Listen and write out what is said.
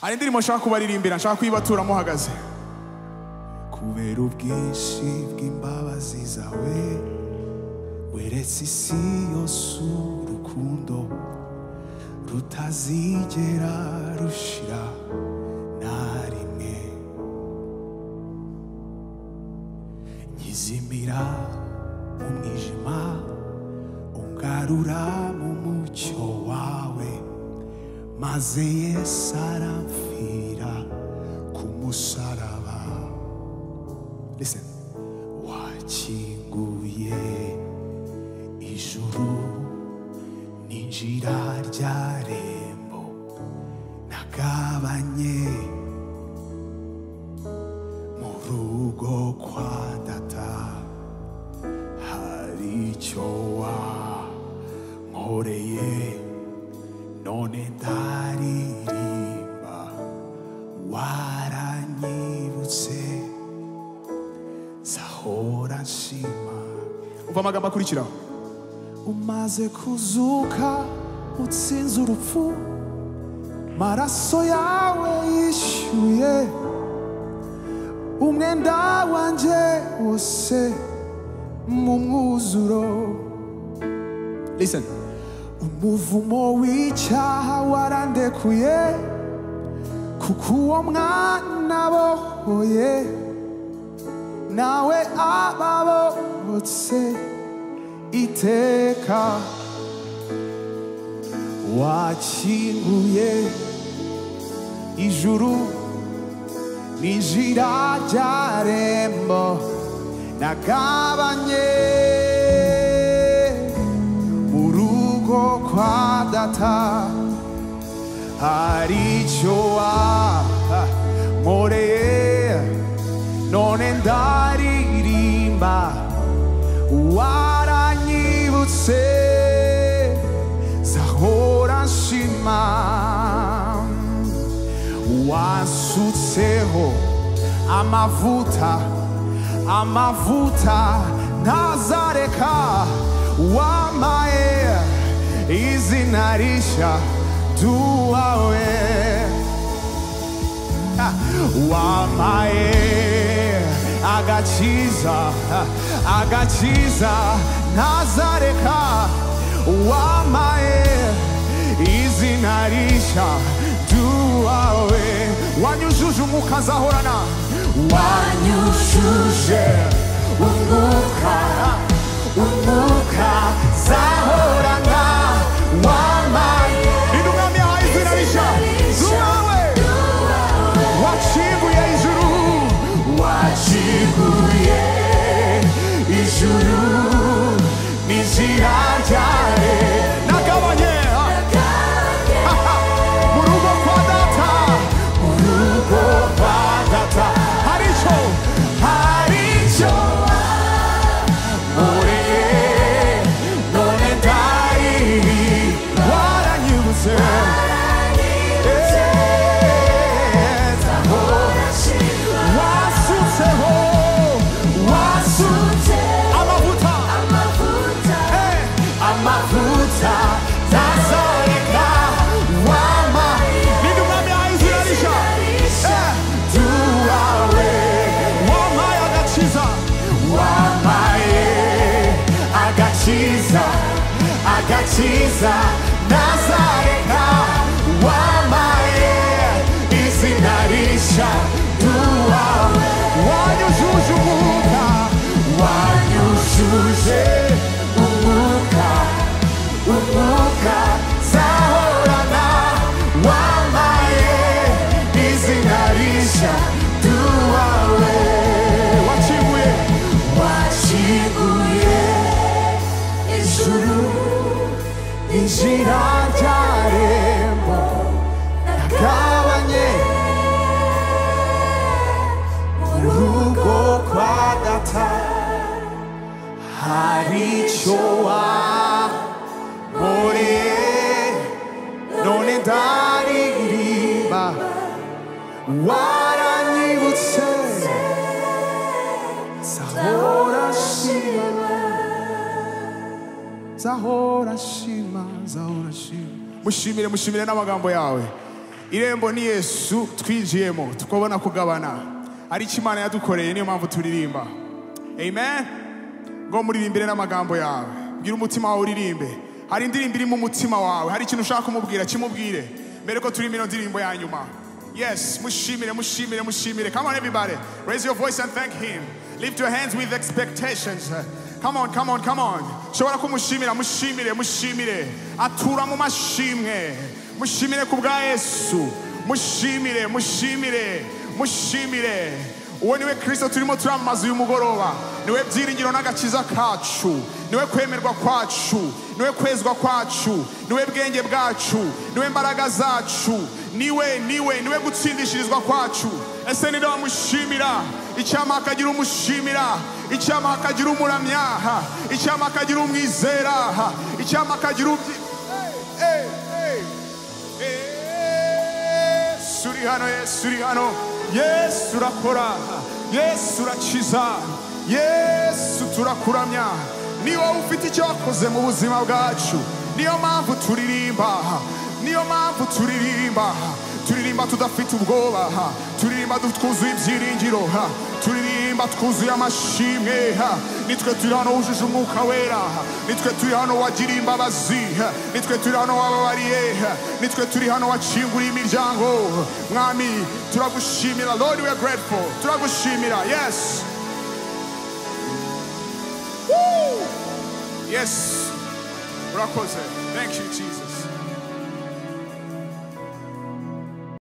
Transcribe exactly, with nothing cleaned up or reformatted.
hari indirimbo nshaka kubaririmbira, nshaka kuyibaturamo hagaze. Kubera ubwinshi bw'imbabazi zawe weretse isi yose urukundo rutazigera rushira na rimwe. Nyizimira mu mwijima ungarura mu mucyo wawe, maze Yesu aramfira ku musaraba. Listen. Wakinguye ijuru n'injira ry'arembo nagabanye mu rugo kwa data. Hari icyo wankoreye none ndaririmba, waranyibutse zahora nshima. Umva amagambo akurikiraho. Umaze kuzuka utsinze urupfu, maraso yawe yishyuye umwenda wanje wose mu mwuzuro. Listen. Umuvumo w'icyaha warandekuye, kuko uwo mwana bohoye nawe ababotse iteka. Wakinguye ijuru n'injira ry'arembo nagabanye mu rugo kwa data. Hari icyo wankoreye none ndaririmba, waranyibutse zahora nshima. Wasutseho amavuta, amavuta ntazareka, wamaye izina rishya duwawe. Wamaye agakiza, agakiza ntazareka, wamaye izina rishya duwawe. Wanyujuje umwuka nzahorana, wanyujuje umwuka, umwuka nzahorana, wamaye indumwami yahaye izina rishya duwawe. Wakinguye ijuru, wakinguye ijuru n'injira ryawe nagabanye mu rugo kwa data, mu rugo kwa data. Hari icyo, hari icyo wankoreye none ndaririmba, waranyibutse agakiza ntazareka, wamaye izina rishya duwawe. Wanyujuje umwuka, wanyujuje umwuka, umwuka nzahorana, wamaye izina rishya duwawe. Wakinguye, wakinguye ijuru n'injira ry'arembo nagabanye mu rugo kwa data. Hari icyo wankoreye none ndaririmba, waranyibutse zahora nshima, zahora nshima, zahora nshima. Mushimire, mushimire n'amagambo yawe. irembo ni Yesu twinjiyemo tukabona kugabana ari Imana yadukoreye niyo mpamvu turirimba. Amen. Ngo muririmbire n'amagambo yawe, bwira umutima wawe uririmbe. Hari indirimbo iri mu mutima wawe, hari ikintu ushaka kumubwira kimubwire mbere ko turi mino ndirimbo ya nyuma. Yes, mushimire mushimire mushimire. Come on everybody, raise your voice and thank him. Lift your hands with expectations. Come on, come on, come on. Shobora kumushimira, mushimire, mushimire. Atura mu mashimwe. Mushimire kubwa Yesu. Mushimire, mushimire, mushimire. Uwo niwe Chryso turimo turamaza uyu mugoroba. Niwe byiringiro n'agakiza kacu. Niwe kwemerwa kwacu. Niwe kwezwa kwacu. Niwe bwenge bwacu. Niwe mbaraga zacu. Niwe, niwe, niwe gutsindishirizwa kwacu. Ese ni ndawa mushimira. Icyama akagira umushimira. Icyama akagira umuramya. Icyama akagira umwizera. Icyama akagira ubyi. Hey, hey, hey. Suri hano, yes, suri hano. Yes, turakora. Yes, turakiza. Yes, turakuramya. Niyo ufite icyo wakoze mu buzima bwacu. Niyo mpamvu turirimba. Niyo mpamvu turirimba. Turirimba tudafite ubwoba. Turirimba twuzuye ibyiringiro. Turirimba twuzuye amashimwe. Nitwe turi hano wujuje umwuka wera. Nitwe turi hano wagiriye imbabazi. Nitwe turi hano wababariye. Nitwe turi hano wacinguriye imiryango. Mwami turagushimira. Lord, we are grateful. Turagushimira. Yes. Woo! Yes. Urakoze. Thank you, Jesus.